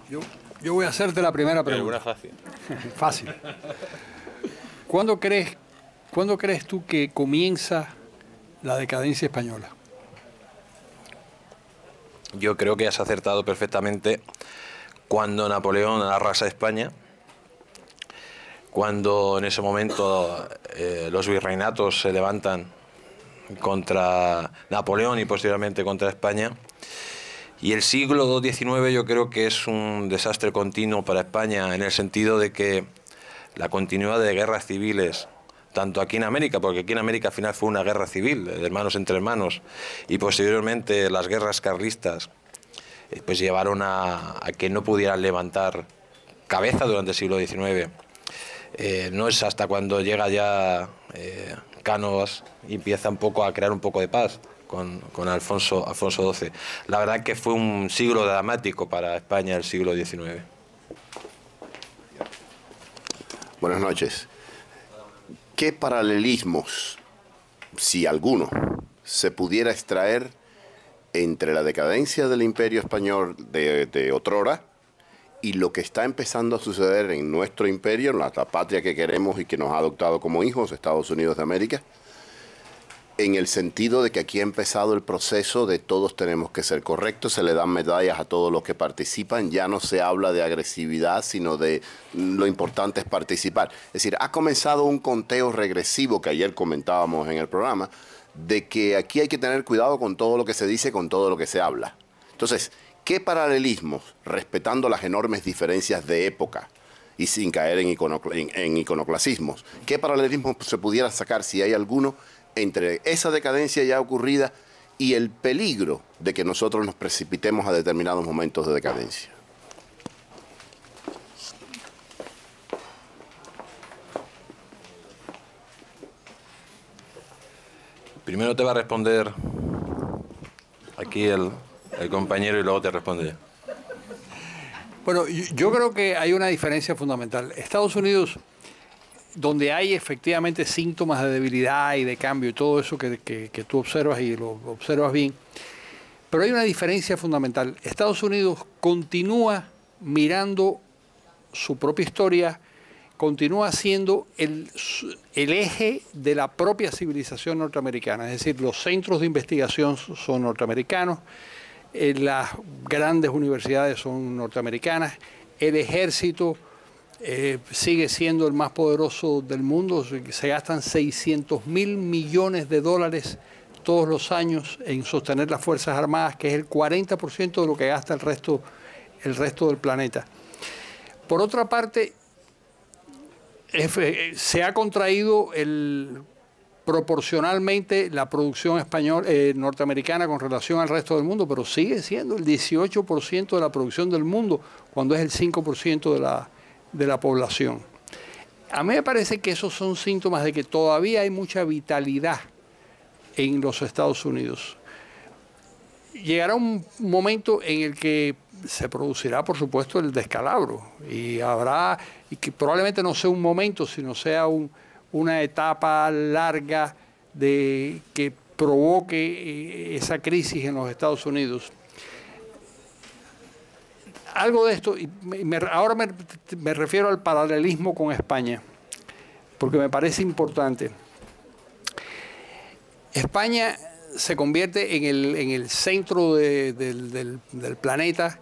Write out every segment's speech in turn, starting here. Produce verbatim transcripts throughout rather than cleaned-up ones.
Yo, yo voy a hacerte la primera pregunta. ¿Alguna fácil? Fácil. ¿Cuándo crees, ¿Cuándo crees tú que comienza la decadencia española? Yo creo que has acertado perfectamente cuando Napoleón arrasa España, cuando en ese momento eh, los virreinatos se levantan contra Napoleón y posteriormente contra España. Y el siglo diecinueve yo creo que es un desastre continuo para España, en el sentido de que la continuidad de guerras civiles, tanto aquí en América, porque aquí en América al final fue una guerra civil, de hermanos entre hermanos, y posteriormente las guerras carlistas, eh, pues llevaron a, a que no pudieran levantar cabeza durante el siglo diecinueve. Eh, no es hasta cuando llega ya eh, Cánovas y empieza un poco a crear un poco de paz con, con Alfonso, Alfonso doce. La verdad que fue un siglo dramático para España el siglo diecinueve. Buenas noches. ¿Qué paralelismos, si alguno, se pudiera extraer entre la decadencia del Imperio Español de, de otrora y lo que está empezando a suceder en nuestro imperio, en la, la patria que queremos y que nos ha adoptado como hijos, Estados Unidos de América, en el sentido de que aquí ha empezado el proceso de todos tenemos que ser correctos, se le dan medallas a todos los que participan, ya no se habla de agresividad, sino de lo importante es participar. Es decir, ha comenzado un conteo regresivo que ayer comentábamos en el programa, de que aquí hay que tener cuidado con todo lo que se dice, con todo lo que se habla. Entonces, ¿qué paralelismos, respetando las enormes diferencias de época y sin caer en, iconocl en, en iconoclasismos, qué paralelismos se pudiera sacar, si hay alguno, entre esa decadencia ya ocurrida y el peligro de que nosotros nos precipitemos a determinados momentos de decadencia? Primero te va a responder aquí el, el compañero y luego te responde. Bueno, yo creo que hay una diferencia fundamental. Estados Unidos, donde hay efectivamente síntomas de debilidad y de cambio y todo eso que, que, que tú observas y lo observas bien, pero hay una diferencia fundamental. Estados Unidos continúa mirando su propia historia, continúa siendo el, el eje de la propia civilización norteamericana, es decir, los centros de investigación son norteamericanos, eh, las grandes universidades son norteamericanas, el ejército eh, sigue siendo el más poderoso del mundo, se gastan seiscientos mil millones de dólares todos los años en sostener las Fuerzas Armadas, que es el cuarenta por ciento de lo que gasta el resto, el resto del planeta. Por otra parte, se ha contraído el, proporcionalmente la producción español, eh, norteamericana con relación al resto del mundo, pero sigue siendo el dieciocho por ciento de la producción del mundo, cuando es el cinco por ciento de la, de la población. A mí me parece que esos son síntomas de que todavía hay mucha vitalidad en los Estados Unidos. Llegará un momento en el que se producirá, por supuesto, el descalabro y habrá, y que probablemente no sea un momento, sino sea un, una etapa larga de que provoque esa crisis en los Estados Unidos. Algo de esto, y me, ahora me, me refiero al paralelismo con España, porque me parece importante. España se convierte en el, en el centro de, del, del, del planeta,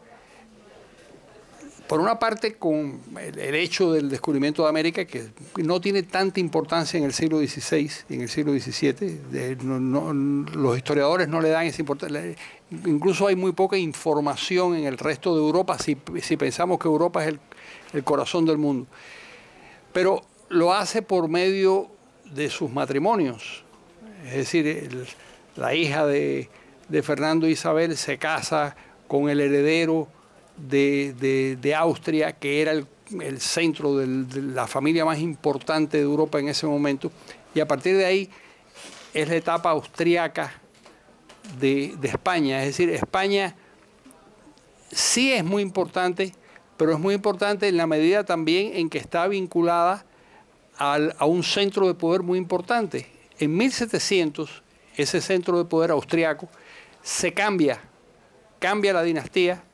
por una parte con el, el hecho del descubrimiento de América, que no tiene tanta importancia en el siglo dieciséis y en el siglo diecisiete, de, no, no, los historiadores no le dan esa importancia, incluso hay muy poca información en el resto de Europa, si, si pensamos que Europa es el, el corazón del mundo, pero lo hace por medio de sus matrimonios, es decir, el, la hija de, de Fernando e Isabel se casa con el heredero de, de, de Austria, que era el, el centro del, de la familia más importante de Europa en ese momento, y a partir de ahí es la etapa austriaca de, de España. Es decir, España sí es muy importante, pero es muy importante en la medida también en que está vinculada al, a un centro de poder muy importante. En mil setecientos, ese centro de poder austriaco se cambia, cambia la dinastía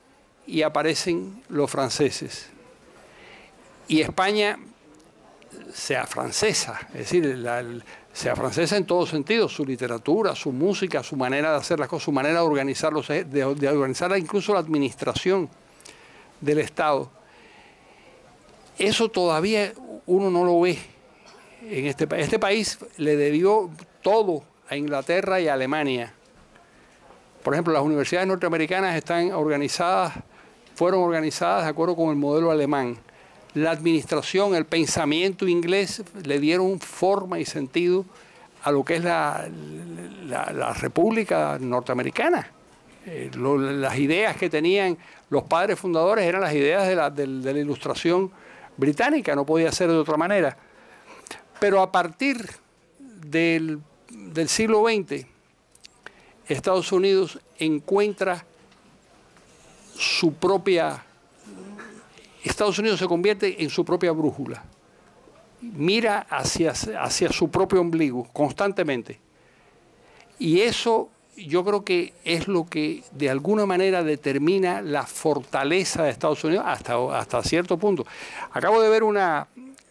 y aparecen los franceses. Y España, sea francesa, es decir, la, sea francesa en todo sentido, su literatura, su música, su manera de hacer las cosas, su manera de organizar, los, de, de organizar incluso la administración del Estado. Eso todavía uno no lo ve en este país. Este país le debió todo a Inglaterra y a Alemania. Por ejemplo, las universidades norteamericanas están organizadas, fueron organizadas de acuerdo con el modelo alemán. La administración, el pensamiento inglés le dieron forma y sentido a lo que es la, la, la República Norteamericana. Eh, lo, las ideas que tenían los padres fundadores eran las ideas de la, de, de la Ilustración británica, no podía ser de otra manera. Pero a partir del, del siglo veinte, Estados Unidos encuentra su propia... Estados Unidos se convierte en su propia brújula. Mira hacia, hacia su propio ombligo constantemente. Y eso yo creo que es lo que de alguna manera determina la fortaleza de Estados Unidos hasta, hasta cierto punto. Acabo de ver una...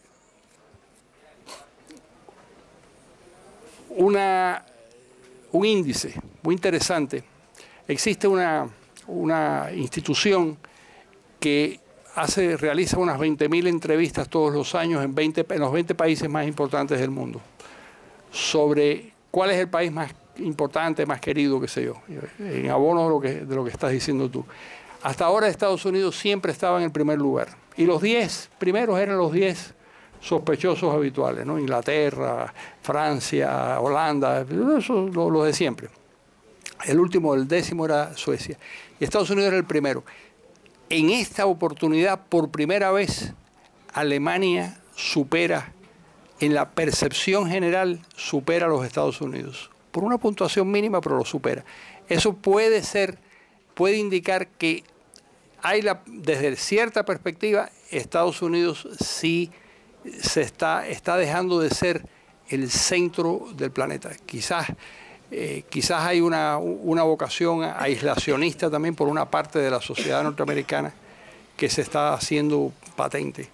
una un índice muy interesante. Existe una, una institución que hace, realiza unas veinte mil entrevistas todos los años en, veinte, en los veinte países más importantes del mundo sobre cuál es el país más importante, más querido, qué sé yo, en abono de lo que, de lo que estás diciendo tú. Hasta ahora Estados Unidos siempre estaba en el primer lugar. Y los diez primeros eran los diez sospechosos habituales, ¿no? Inglaterra, Francia, Holanda, eso lo, lo de siempre. El último, el décimo, era Suecia. Y Estados Unidos era el primero. En esta oportunidad, por primera vez, Alemania supera, en la percepción general, supera a los Estados Unidos. Por una puntuación mínima, pero lo supera. Eso puede ser, puede indicar que hay la, desde cierta perspectiva, Estados Unidos sí se está, está dejando de ser el centro del planeta. Quizás, eh, quizás hay una, una vocación aislacionista también por una parte de la sociedad norteamericana que se está haciendo patente.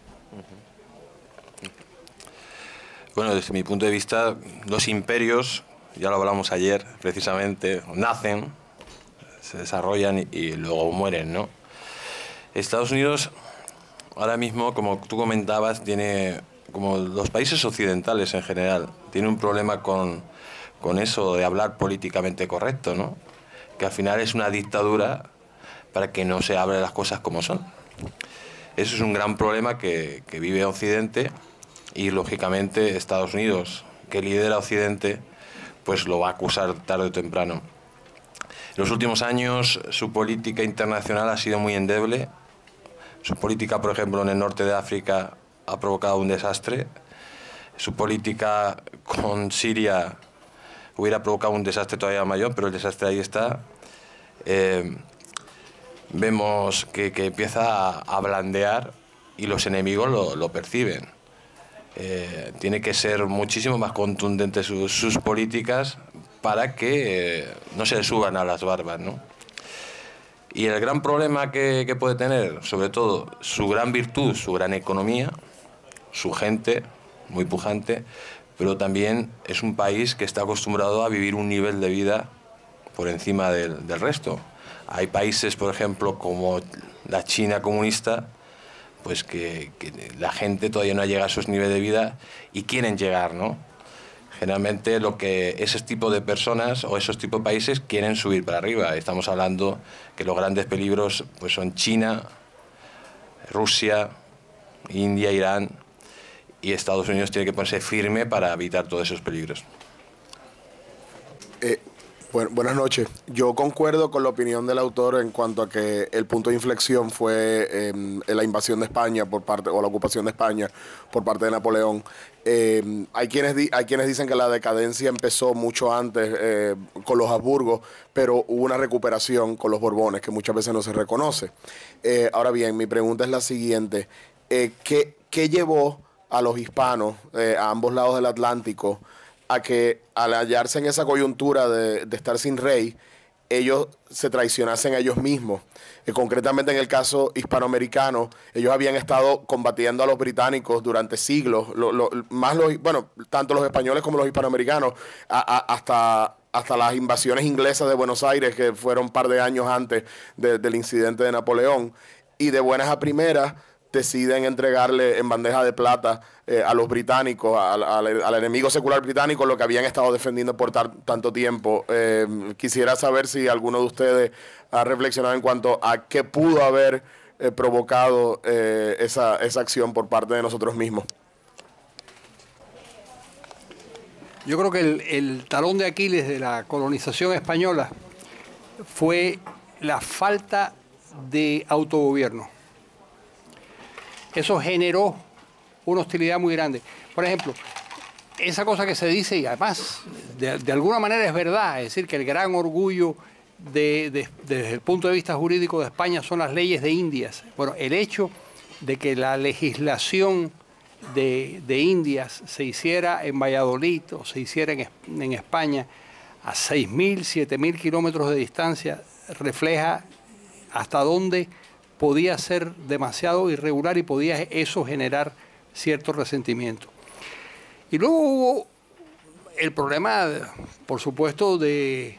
Bueno, desde mi punto de vista, los imperios, ya lo hablamos ayer precisamente, nacen, se desarrollan y, y luego mueren, ¿no? Estados Unidos ahora mismo, como tú comentabas, tiene, como los países occidentales en general, tiene un problema con, con eso de hablar políticamente correcto, ¿no? Que al final es una dictadura para que no se hablen las cosas como son. Eso es un gran problema que, que vive Occidente y, lógicamente, Estados Unidos, que lidera Occidente, pues lo va a acusar tarde o temprano. En los últimos años su política internacional ha sido muy endeble. Su política, por ejemplo, en el norte de África ha provocado un desastre. Su política con Siria hubiera provocado un desastre todavía mayor, pero el desastre ahí está. Eh, vemos que, que empieza a blandear y los enemigos lo, lo perciben. Eh, tiene que ser muchísimo más contundente sus, sus políticas para que eh, no se le suban a las barbas, ¿no? Y el gran problema que, que puede tener, sobre todo, su gran virtud, su gran economía, su gente muy pujante, pero también es un país que está acostumbrado a vivir un nivel de vida por encima del, del resto. Hay países, por ejemplo, como la China comunista, pues que, que la gente todavía no llega a esos niveles de vida y quieren llegar, ¿no? Generalmente lo que ese tipo de personas o esos tipos de países quieren subir para arriba. Estamos hablando que los grandes peligros pues son China, Rusia, India, Irán, y Estados Unidos tiene que ponerse firme para evitar todos esos peligros. Eh, bueno, buenas noches. Yo concuerdo con la opinión del autor en cuanto a que el punto de inflexión fue eh, la invasión de España por parte, o la ocupación de España por parte de Napoleón. Eh, hay, quienes di, hay quienes dicen que la decadencia empezó mucho antes eh, con los Habsburgos, pero hubo una recuperación con los Borbones que muchas veces no se reconoce. Eh, ahora bien, mi pregunta es la siguiente. Eh, ¿qué, ¿Qué llevó a los hispanos eh, a ambos lados del Atlántico a que al hallarse en esa coyuntura de, de estar sin rey, ellos se traicionasen a ellos mismos? que concretamente en el caso hispanoamericano, ellos habían estado combatiendo a los británicos durante siglos, lo, lo, más los, bueno, tanto los españoles como los hispanoamericanos, a, a, hasta, hasta las invasiones inglesas de Buenos Aires, que fueron un par de años antes de, del incidente de Napoleón, y de buenas a primeras deciden entregarle en bandeja de plata eh, a los británicos, al, al, al enemigo secular británico, lo que habían estado defendiendo por tar, tanto tiempo. Eh, quisiera saber si alguno de ustedes ha reflexionado en cuanto a qué pudo haber eh, provocado eh, esa, esa acción por parte de nosotros mismos. Yo creo que el, el talón de Aquiles de la colonización española fue la falta de autogobierno. Eso generó una hostilidad muy grande. Por ejemplo, esa cosa que se dice, y además de, de alguna manera es verdad, es decir, que el gran orgullo de, de, desde el punto de vista jurídico de España son las leyes de Indias. Bueno, el hecho de que la legislación de, de Indias se hiciera en Valladolid o se hiciera en, en España a seis mil, siete mil kilómetros de distancia refleja hasta dónde podía ser demasiado irregular y podía eso generar cierto resentimiento. Y luego hubo el problema, por supuesto, de,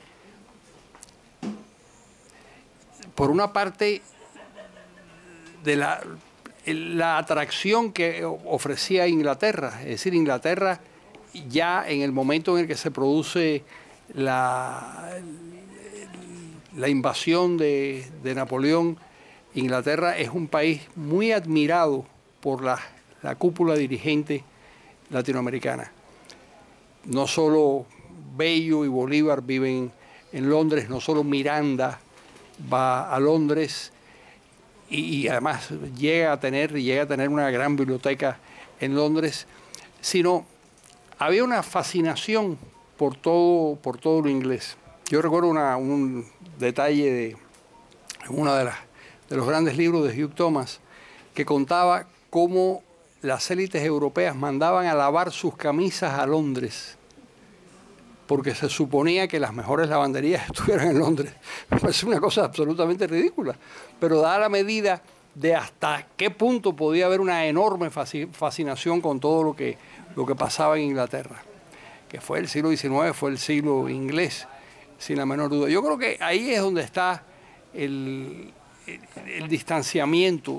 por una parte, de la, la atracción que ofrecía Inglaterra. Es decir, Inglaterra ya en el momento en el que se produce la, la invasión de, de Napoleón, Inglaterra es un país muy admirado por la, la cúpula dirigente latinoamericana. No solo Bello y Bolívar viven en Londres, no solo Miranda va a Londres y, y además llega a tener, llega a tener una gran biblioteca en Londres, sino había una fascinación por todo, por todo lo inglés. Yo recuerdo una, un detalle de una de las de los grandes libros de Hugh Thomas, que contaba cómo las élites europeas mandaban a lavar sus camisas a Londres, porque se suponía que las mejores lavanderías estuvieran en Londres. Me parece una cosa absolutamente ridícula, pero da la medida de hasta qué punto podía haber una enorme fascinación con todo lo que, lo que pasaba en Inglaterra, que fue el siglo diecinueve, fue el siglo inglés, sin la menor duda. Yo creo que ahí es donde está el... El, el distanciamiento.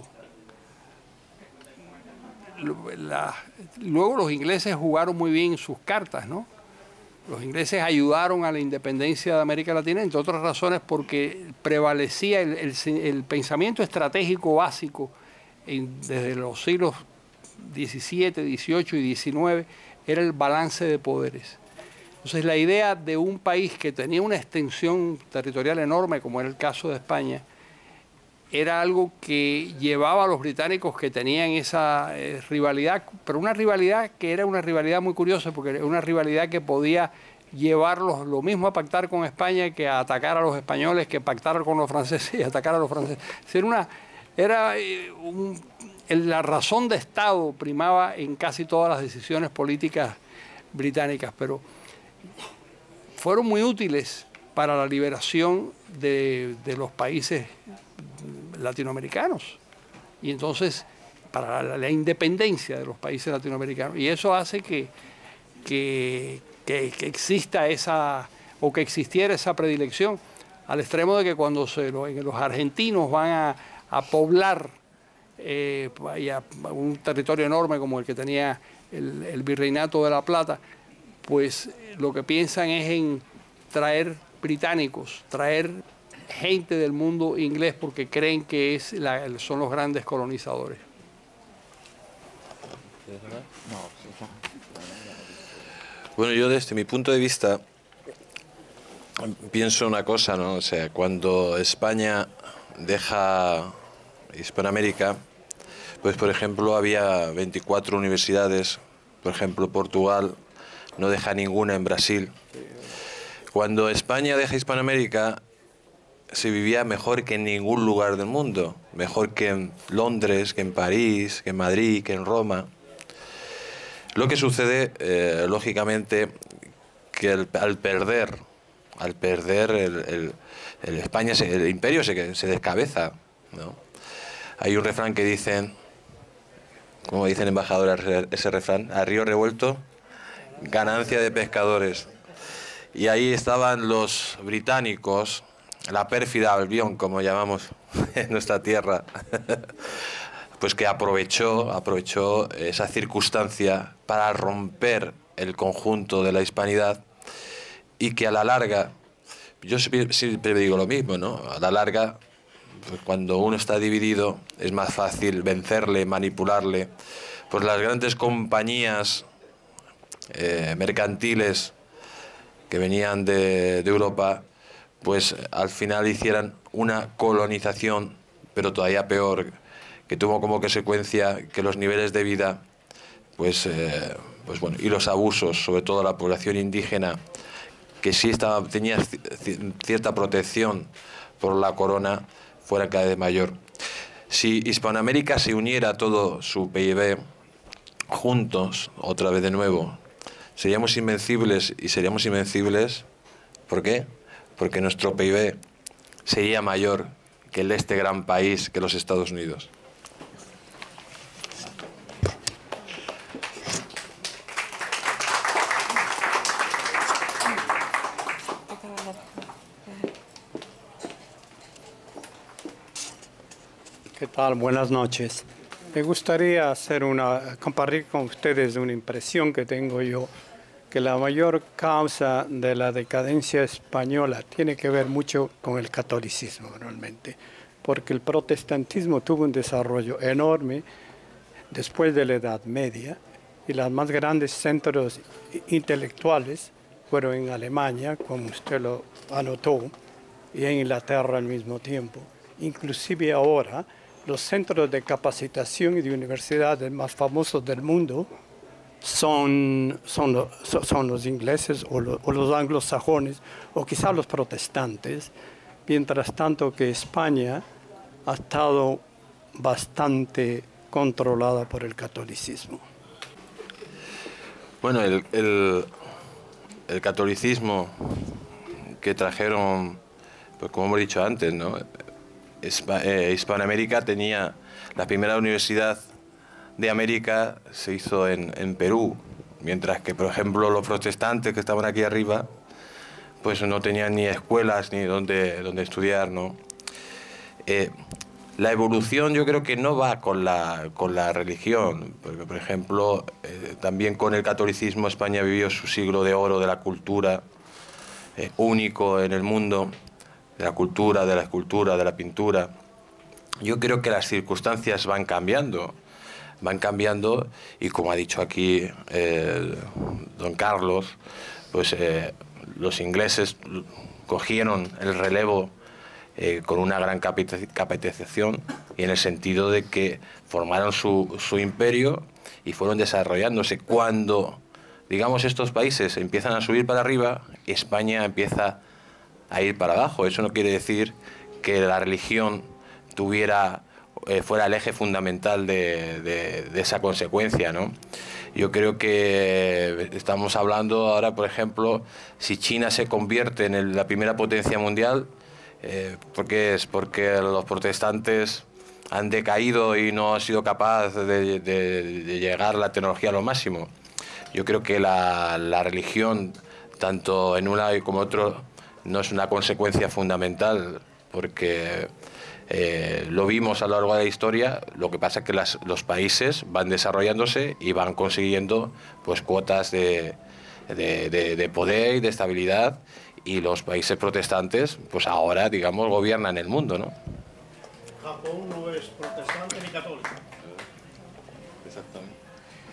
La, luego los ingleses jugaron muy bien sus cartas, ¿no? Los ingleses ayudaron a la independencia de América Latina, entre otras razones porque prevalecía el, el, el pensamiento estratégico básico en, desde los siglos diecisiete, dieciocho y diecinueve, era el balance de poderes. Entonces la idea de un país que tenía una extensión territorial enorme, como era el caso de España, era algo que llevaba a los británicos que tenían esa eh, rivalidad, pero una rivalidad que era una rivalidad muy curiosa, porque era una rivalidad que podía llevarlos lo mismo a pactar con España que a atacar a los españoles, que pactar con los franceses y atacar a los franceses. Era, una, era eh, un, la razón de Estado primaba en casi todas las decisiones políticas británicas, pero fueron muy útiles para la liberación de, de los países latinoamericanos y entonces para la, la independencia de los países latinoamericanos, y eso hace que, que, que, que exista esa o que existiera esa predilección al extremo de que cuando se lo, los argentinos van a, a poblar eh, a un territorio enorme como el que tenía el, el Virreinato de la Plata, pues lo que piensan es en traer británicos, traer gente del mundo inglés porque creen que es la, son los grandes colonizadores. Bueno, yo desde mi punto de vista pienso una cosa, ¿no? O sea, cuando España deja Hispanoamérica, pues por ejemplo había veinticuatro universidades, por ejemplo Portugal no deja ninguna en Brasil. Cuando España deja Hispanoamérica se vivía mejor que en ningún lugar del mundo, mejor que en Londres, que en París, que en Madrid, que en Roma. Lo que sucede, eh, lógicamente, que el, al perder al perder el, el, el España, se, el imperio se, se descabeza, ¿no? Hay un refrán que dicen, como dicen embajadores, ese refrán, a río revuelto, ganancia de pescadores. Y ahí estaban los británicos, la pérfida Albión, como llamamos en nuestra tierra, pues que aprovechó, aprovechó esa circunstancia para romper el conjunto de la hispanidad y que a la larga, yo siempre digo lo mismo, ¿no? A la larga, pues cuando uno está dividido es más fácil vencerle, manipularle. Pues las grandes compañías eh, mercantiles que venían de, de Europa, pues al final hicieran una colonización, pero todavía peor, que tuvo como consecuencia que los niveles de vida, pues, eh, pues bueno, y los abusos, sobre todo la población indígena, que sí estaba, tenía cierta protección por la corona, fuera cada vez mayor. Si Hispanoamérica se uniera todo su P I B juntos, otra vez de nuevo, seríamos invencibles y seríamos invencibles. ¿Por qué? Porque nuestro P I B sería mayor que el de este gran país, que los Estados Unidos. ¿Qué tal? Buenas noches. Me gustaría hacer una, compartir con ustedes una impresión que tengo yo, que la mayor causa de la decadencia española tiene que ver mucho con el catolicismo, realmente, porque el protestantismo tuvo un desarrollo enorme después de la Edad Media y los más grandes centros intelectuales fueron en Alemania, como usted lo anotó, y en Inglaterra al mismo tiempo. Inclusive ahora, los centros de capacitación y de universidades más famosos del mundo son, son, lo, son los ingleses o, lo, o los anglosajones o quizás los protestantes, mientras tanto que España ha estado bastante controlada por el catolicismo. Bueno, el, el, el catolicismo que trajeron, pues como hemos dicho antes, ¿no? Hispanoamérica tenía la primera universidad de América, se hizo en, en Perú, mientras que, por ejemplo, los protestantes que estaban aquí arriba, pues no tenían ni escuelas ni donde, donde estudiar, ¿no? Eh, la evolución yo creo que no va con la, con la religión, porque, por ejemplo, eh, también con el catolicismo España vivió su siglo de oro de la cultura, eh, único en el mundo, de la cultura, de la escultura, de la pintura. Yo creo que las circunstancias van cambiando, van cambiando y como ha dicho aquí eh, don Carlos, pues eh, los ingleses cogieron el relevo eh, con una gran capitalización y en el sentido de que formaron su, su imperio y fueron desarrollándose. Cuando, digamos, estos países empiezan a subir para arriba, España empieza a ir para abajo. Eso no quiere decir que la religión tuviera, eh, fuera el eje fundamental de, de, de esa consecuencia, ¿no? Yo creo que estamos hablando ahora, por ejemplo, si China se convierte en el, la primera potencia mundial, eh, ¿por qué es? Porque los protestantes han decaído y no han sido capaces de, de, de llegar la tecnología a lo máximo. Yo creo que la, la religión, tanto en un lado como en otro, no es una consecuencia fundamental, porque eh, lo vimos a lo largo de la historia. Lo que pasa es que las, los países van desarrollándose y van consiguiendo pues cuotas de, de, de, de poder y de estabilidad, y los países protestantes pues ahora, digamos, gobiernan el mundo, ¿no? Japón no es protestante ni católico. Exactamente.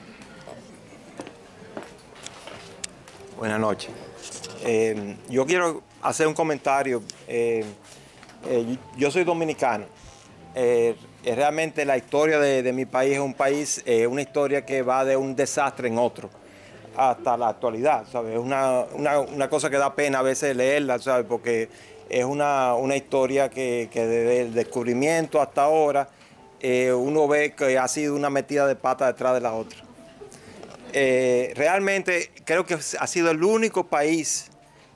Buenas noches. Eh, yo quiero hacer un comentario. Eh, eh, yo soy dominicano. Eh, realmente la historia de, de mi país es un país, eh, una historia que va de un desastre en otro hasta la actualidad, ¿sabes? Es una, una, una cosa que da pena a veces leerla, ¿sabes? Porque es una, una historia que, que desde el descubrimiento hasta ahora eh, uno ve que ha sido una metida de pata detrás de la otra. Eh, realmente creo que ha sido el único país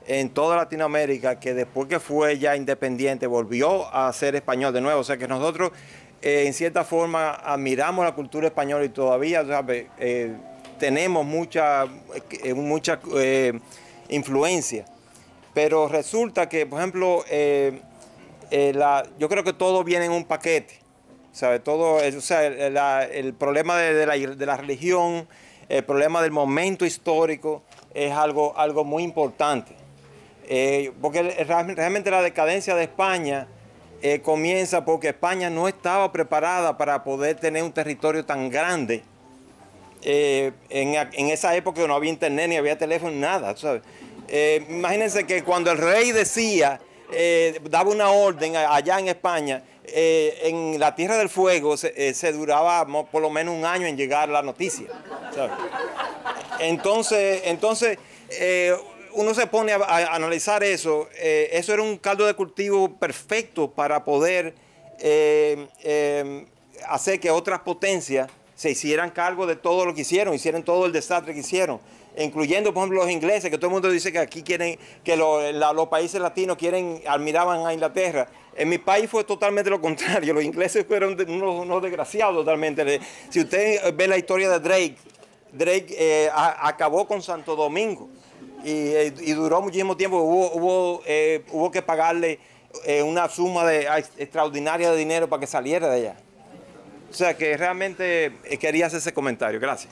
en toda Latinoamérica, que después que fue ya independiente volvió a ser español de nuevo. O sea que nosotros eh, en cierta forma admiramos la cultura española y todavía, ¿sabe? Eh, tenemos mucha, eh, mucha eh, influencia. Pero resulta que, por ejemplo, eh, eh, la, yo creo que todo viene en un paquete. ¿Sabe? Todo, o sea, el, la, el problema de, de, la, de la religión, el problema del momento histórico es algo, algo muy importante. Eh, porque realmente la decadencia de España eh, comienza porque España no estaba preparada para poder tener un territorio tan grande. Eh, en, en esa época no había internet, ni había teléfono, nada. ¿Sabes? Eh, imagínense que cuando el rey decía, eh, daba una orden allá en España, eh, en la Tierra del Fuego se, eh, se duraba por lo menos un año en llegar la noticia. ¿Sabes? Entonces, entonces eh, uno se pone a, a analizar eso. Eh, eso era un caldo de cultivo perfecto para poder eh, eh, hacer que otras potencias se hicieran cargo de todo lo que hicieron, hicieran todo el desastre que hicieron, incluyendo, por ejemplo, los ingleses, que todo el mundo dice que aquí quieren, que lo, la, los países latinos quieren, admiraban a Inglaterra. En mi país fue totalmente lo contrario. Los ingleses fueron unos, unos desgraciados totalmente. Si usted ve la historia de Drake, Drake eh, a, acabó con Santo Domingo y, y duró muchísimo tiempo. Hubo, hubo, eh, hubo que pagarle eh, una suma de, extraordinaria de dinero para que saliera de allá. O sea que realmente eh, quería hacer ese comentario. Gracias.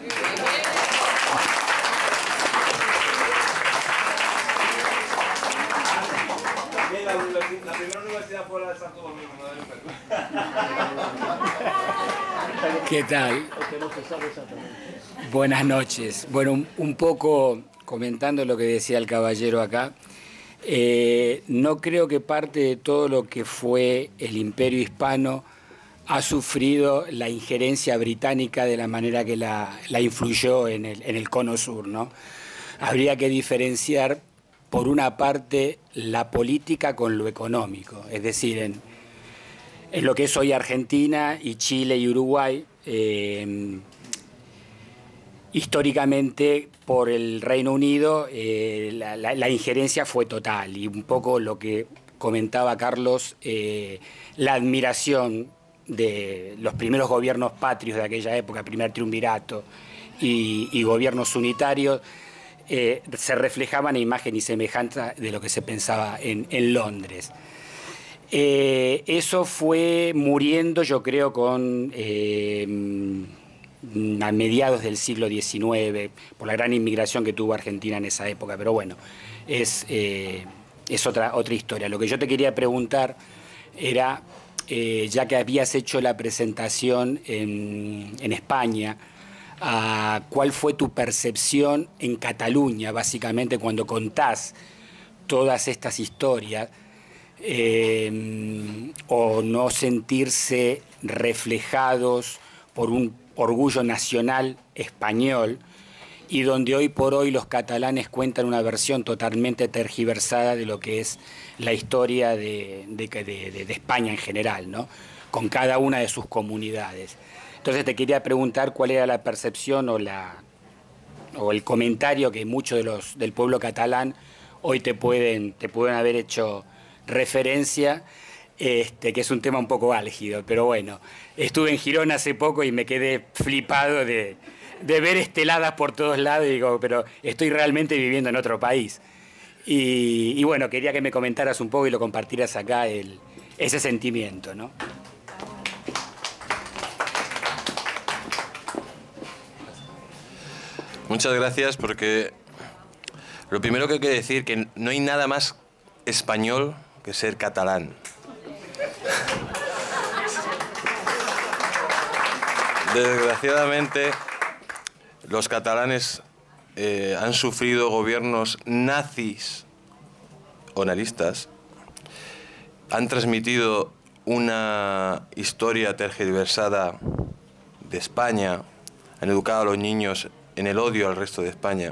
La, la primera universidad fuera de Santo Domingo, no de ¿Qué tal? Buenas noches. Bueno, un, un poco comentando lo que decía el caballero acá, eh, no creo que parte de todo lo que fue el Imperio Hispano ha sufrido la injerencia británica de la manera que la, la influyó en el, en el cono sur, ¿no? Habría que diferenciar, por una parte, la política con lo económico, es decir, en, en lo que es hoy Argentina y Chile y Uruguay, eh, históricamente por el Reino Unido eh, la, la, la injerencia fue total, y un poco lo que comentaba Carlos, eh, la admiración de los primeros gobiernos patrios de aquella época, primer triunvirato y, y gobiernos unitarios, Eh, se reflejaban a imagen y semejanza de lo que se pensaba en, en Londres. Eh, eso fue muriendo, yo creo, con eh, a mediados del siglo diecinueve, por la gran inmigración que tuvo Argentina en esa época, pero bueno, es, eh, es otra, otra historia. Lo que yo te quería preguntar era, eh, ya que habías hecho la presentación en, en España, a cuál fue tu percepción en Cataluña, básicamente, cuando contás todas estas historias, eh, o no sentirse reflejados por un orgullo nacional español, y donde hoy por hoy los catalanes cuentan una versión totalmente tergiversada de lo que es la historia de, de, de, de España en general, ¿no? Con cada una de sus comunidades. Entonces te quería preguntar cuál era la percepción o, la, o el comentario que muchos de los, del pueblo catalán hoy te pueden, te pueden haber hecho referencia, este, que es un tema un poco álgido, pero bueno, estuve en Girona hace poco y me quedé flipado de, de ver esteladas por todos lados y digo, pero estoy realmente viviendo en otro país. Y, y bueno, quería que me comentaras un poco y lo compartieras acá, el, ese sentimiento, ¿no? Muchas gracias, porque lo primero que hay que decir es que no hay nada más español que ser catalán. Desgraciadamente, los catalanes eh, han sufrido gobiernos nazis o nazistas, han transmitido una historia tergiversada de España, han educado a los niños en el odio al resto de España,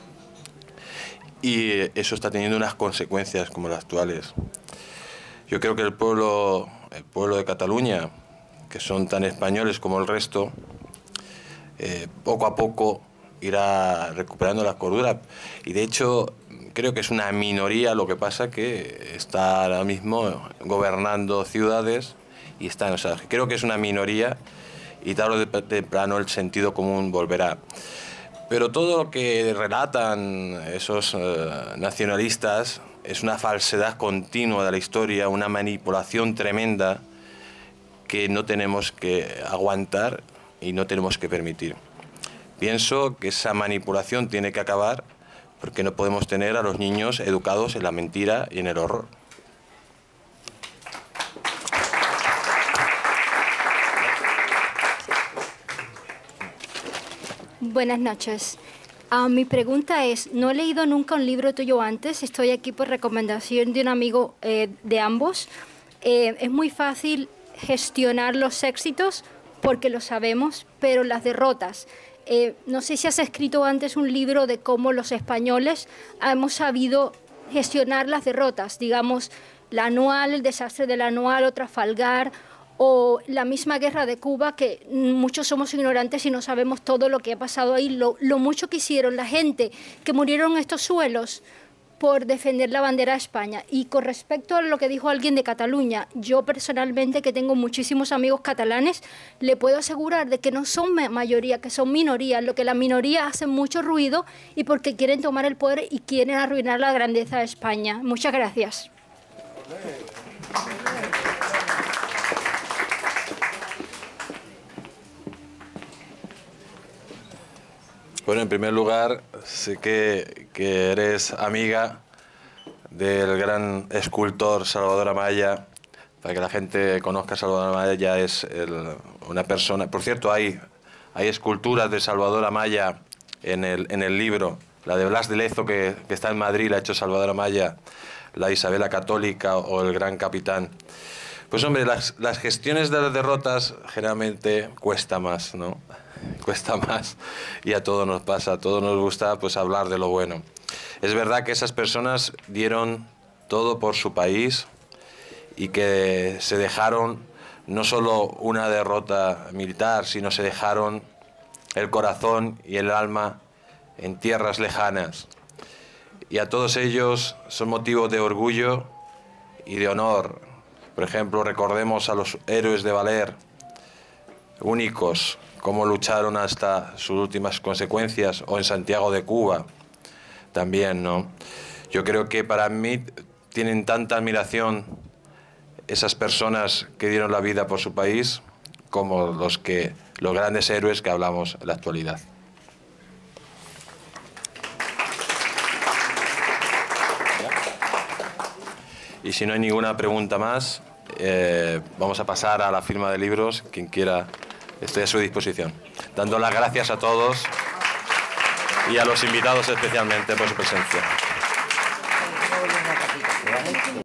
y eso está teniendo unas consecuencias como las actuales. Yo creo que el pueblo, el pueblo de Cataluña, que son tan españoles como el resto, eh, poco a poco irá recuperando la cordura. Y de hecho, creo que es una minoría lo que pasa, que está ahora mismo gobernando ciudades y está, o sea, creo que es una minoría y tarde o temprano el sentido común volverá. Pero todo lo que relatan esos eh, nacionalistas es una falsedad continua de la historia, una manipulación tremenda que no tenemos que aguantar y no tenemos que permitir. Pienso que esa manipulación tiene que acabar, porque no podemos tener a los niños educados en la mentira y en el horror. Buenas noches. Uh, mi pregunta es, no he leído nunca un libro tuyo antes, estoy aquí por recomendación de un amigo eh, de ambos. Eh, es muy fácil gestionar los éxitos porque lo sabemos, pero las derrotas. Eh, no sé si has escrito antes un libro de cómo los españoles hemos sabido gestionar las derrotas, digamos, la anual, el desastre del anual o Trafalgar, o la misma guerra de Cuba, que muchos somos ignorantes y no sabemos todo lo que ha pasado ahí, lo, lo mucho que hicieron la gente que murieron en estos suelos por defender la bandera de España. Y con respecto a lo que dijo alguien de Cataluña, yo personalmente, que tengo muchísimos amigos catalanes, le puedo asegurar de que no son mayoría, que son minoría, lo que la minoría hace mucho ruido y porque quieren tomar el poder y quieren arruinar la grandeza de España. Muchas gracias. Bueno, en primer lugar, sé que, que eres amiga del gran escultor Salvador Amaya. Para que la gente conozca a Salvador Amaya, ya es el, una persona... Por cierto, hay, hay esculturas de Salvador Amaya en el, en el libro. La de Blas de Lezo, que, que está en Madrid, la ha hecho Salvador Amaya, la Isabela Católica o el Gran Capitán. Pues hombre, las, las gestiones de las derrotas generalmente cuesta más, ¿no? Cuesta más, y a todos nos pasa, a todos nos gusta pues hablar de lo bueno. Es verdad que esas personas dieron todo por su país y que se dejaron no solo una derrota militar, sino se dejaron el corazón y el alma en tierras lejanas. Y a todos ellos son motivo de orgullo y de honor. Por ejemplo, recordemos a los héroes de Valer, únicos, cómo lucharon hasta sus últimas consecuencias, o en Santiago de Cuba también, ¿no? Yo creo que para mí tienen tanta admiración esas personas que dieron la vida por su país como los, que, los grandes héroes que hablamos en la actualidad. Y si no hay ninguna pregunta más, eh, vamos a pasar a la firma de libros. Quien quiera, estoy a su disposición. Dando las gracias a todos y a los invitados especialmente por su presencia.